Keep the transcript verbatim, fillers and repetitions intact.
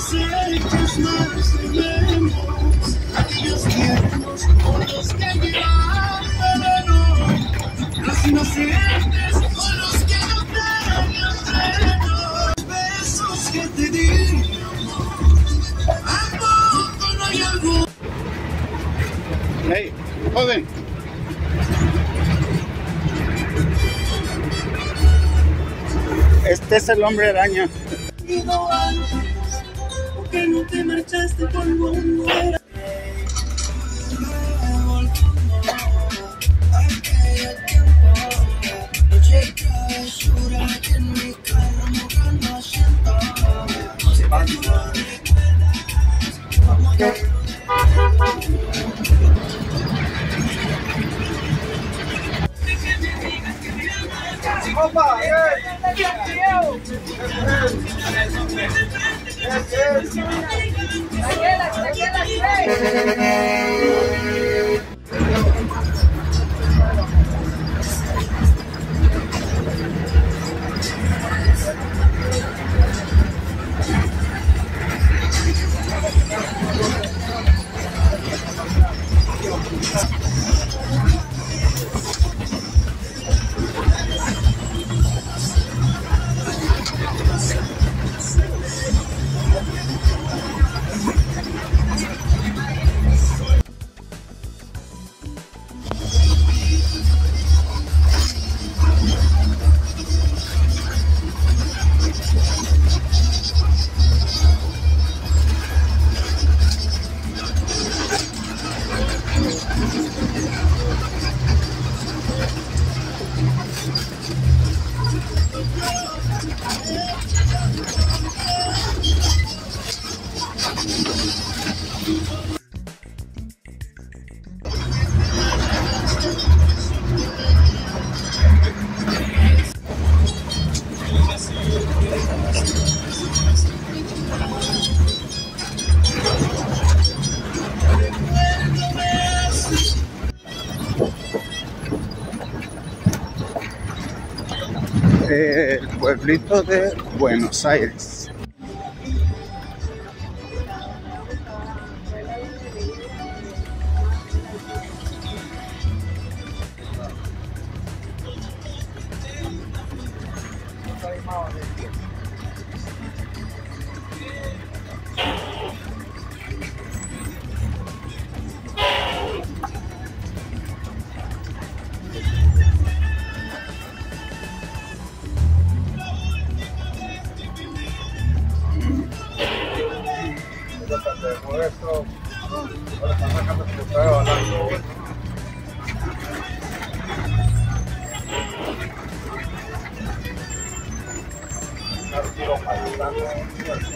desechos más tenemos, aquellos tiernos con los que llevan veneno, los inocentes con los que no tenían freno, los besos que te di, ¿a poco no hay algo? Hey, joven. Este es el hombre araña. Que no te marchaste cuando no era. Aquel tiempo, noche travesura en mi carro mojando asiento. Opa, El pueblito de Buenos Aires. Por eso, ahora están sacando su prueba, hablando. Claro, quiero pasar.